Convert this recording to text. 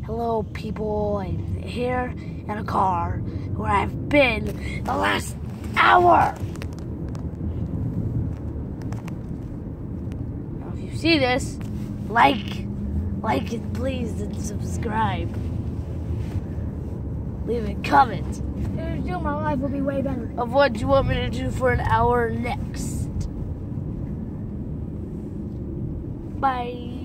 Hello, people. I'm here in a car where I've been the last hour. Now, if you see this, like it, please, and subscribe. Leave a comment My life will be way better. of what you want me to do for an hour next. Bye.